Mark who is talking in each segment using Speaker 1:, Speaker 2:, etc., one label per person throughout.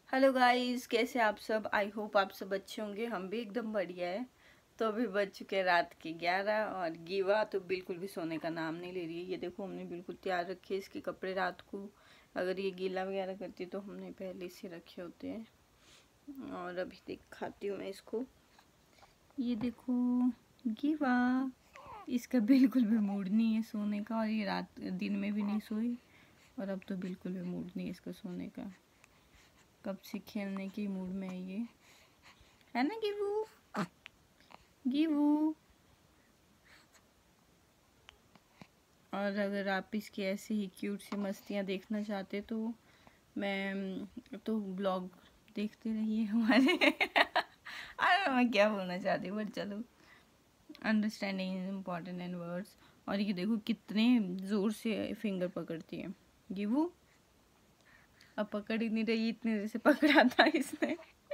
Speaker 1: Hello guys, कैसे आप सब। आई होप आप सब अच्छे होंगे। हम भी एकदम बढ़िया है। तो अभी बज चुके हैं रात के 11 और गीवा तो बिल्कुल भी सोने का नाम नहीं ले रही है। ये देखो, हमने बिल्कुल तैयार रखे हैं इसके कपड़े। रात को अगर ये गीला वगैरह करती तो हमने पहले से रखे होते हैं। और अभी दिखाती हूँ मैं इसको। ये देखो गीवा, इसका बिल्कुल भी मूड नहीं है सोने का। और ये रात दिन में भी नहीं सोई और अब तो बिल्कुल भी मूड नहीं है इसका सोने का। कब से खेलने के मूड में है ये, है ना गिवू। गिवू। और अगर आप इसकी ऐसे ही क्यूट सी मस्तियाँ देखना चाहते तो ब्लॉग देखते रहिए हमारे। अरे मैं क्या बोलना चाहती हूँ, बट चलो, understanding is important and words. और ये देखो कितने ज़ोर से फिंगर पकड़ती है गिवू। अब पकड़ ही नहीं रही, इतनी देर से पकड़ा था इसने।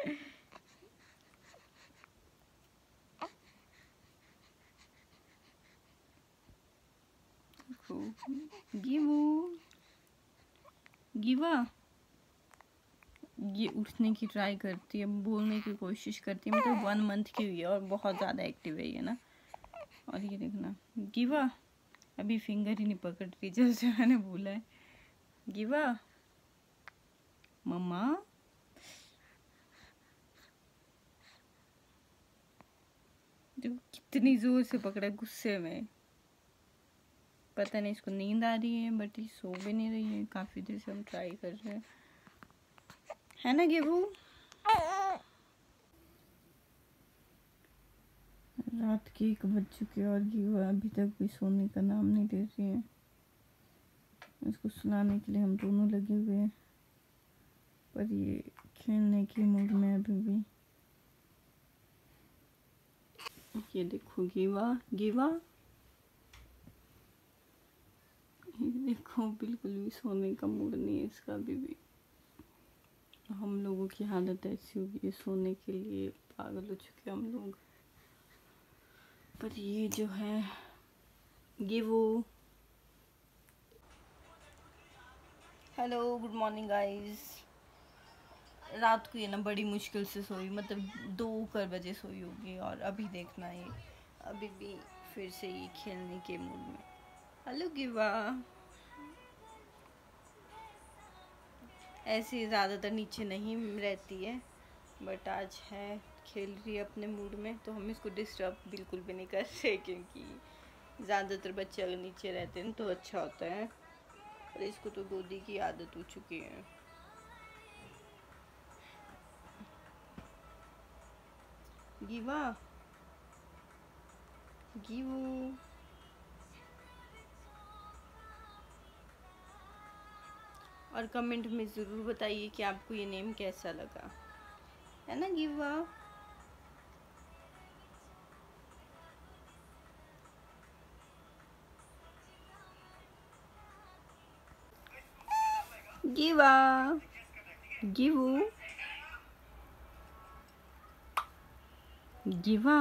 Speaker 1: गिवू, गिवा, ये उठने की ट्राई करती है, बोलने की कोशिश करती है। मतलब 1 मंथ की हुई है और बहुत ज़्यादा एक्टिव है ये ना। और ये देखना गिवा अभी फिंगर ही नहीं पकड़ रही जैसे मैंने बोला है। गिवा, मम्मा, जो कितनी जोर से पकड़ा गुस्से में। पता नहीं इसको नींद आ रही है, बट ये सो भी नहीं रही है। काफ़ी देर से हम ट्राई कर रहे हैं, है ना गिवू। रात के 1 बज चुके और गिवा अभी तक भी सोने का नाम नहीं ले रही है। इसको सुलाने के लिए हम दोनों लगे हुए हैं, पर ये खेलने के मूड में अभी भी। ये देखो गीवा, गीवा, ये देखो बिल्कुल भी सोने का मूड नहीं है इसका अभी भी। हम लोगों की हालत ऐसी होगी है, सोने के लिए पागल हो चुके हम लोग। पर ये जो है गिवू। Hello, good morning guys. रात को ये ना बड़ी मुश्किल से सोई, मतलब 2 बजे सोई होगी। और अभी देखना ये अभी भी फिर से ये खेलने के मूड में। हेलो गिवा। ऐसे ज़्यादातर नीचे नहीं रहती है, बट आज है, खेल रही है अपने मूड में। तो हम इसको डिस्टर्ब बिल्कुल भी नहीं कर रहे, क्योंकि ज़्यादातर बच्चे अगर नीचे रहते हैं तो अच्छा होता है। और इसको तो गोदी की आदत हो चुकी है। गिवा, गिवू, और कमेंट में ज़रूर बताइए कि आपको ये नेम कैसा लगा, है ना गिवा। गिवा, गिवू, गिवा।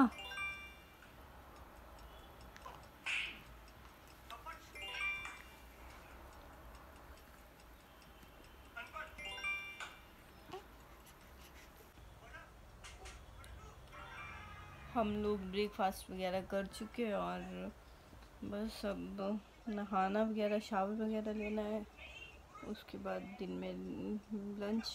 Speaker 1: हम लोग ब्रेकफास्ट वगैरह कर चुके हैं और बस अब नहाना वगैरह, शावर वगैरह लेना है। उसके बाद दिन में लंच।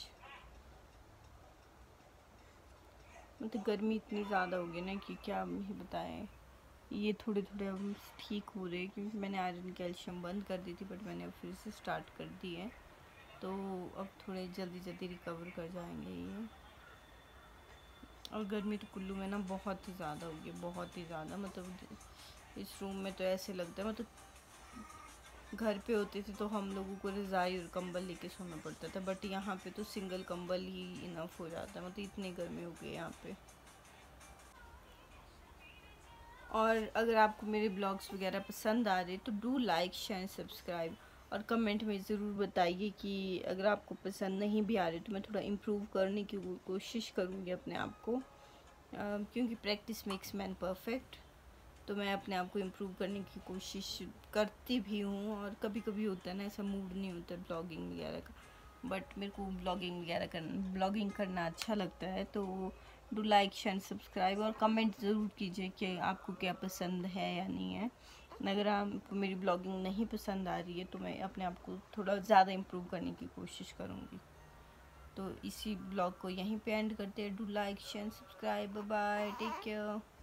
Speaker 1: मतलब गर्मी इतनी ज़्यादा हो गई ना कि क्या ही बताएं। ये थोड़े थोड़े अब ठीक हो रहे, क्योंकि मैंने आयरन कैल्शियम बंद कर दी थी, बट मैंने अब फिर से स्टार्ट कर दी है। तो अब थोड़े जल्दी जल्दी रिकवर कर जाएंगे ये। और गर्मी तो कुल्लू में ना बहुत ही ज़्यादा होगी, बहुत ही ज़्यादा। मतलब इस रूम में तो ऐसे लगता है, मतलब घर पे होते थे तो हम लोगों को रज़ाई और कंबल लेके सोना पड़ता था, बट यहाँ पे तो सिंगल कंबल ही इनफ हो जाता है। मतलब इतनी गर्मी हो गई यहाँ पे। और अगर आपको मेरे ब्लॉग्स वगैरह पसंद आ रहे तो डू लाइक, शेयर, सब्सक्राइब। और कमेंट में ज़रूर बताइए कि अगर आपको पसंद नहीं भी आ रही तो मैं थोड़ा इम्प्रूव करने की कोशिश करूँगी अपने आप को, क्योंकि प्रैक्टिस मेक्स मैन परफेक्ट। तो मैं अपने आप को इम्प्रूव करने की कोशिश करती भी हूँ। और कभी कभी होता है ना, ऐसा मूड नहीं होता ब्लॉगिंग वगैरह का, बट मेरे को ब्लॉगिंग करना अच्छा लगता है। तो डू लाइक शेयर सब्सक्राइब और कमेंट ज़रूर कीजिए कि आपको क्या पसंद है या नहीं है। अगर आपको मेरी ब्लॉगिंग नहीं पसंद आ रही है तो मैं अपने आप को थोड़ा ज़्यादा इम्प्रूव करने की कोशिश करूँगी। तो इसी ब्लॉग को यहीं पे एंड करते हैं। Do like share subscribe, bye, take care.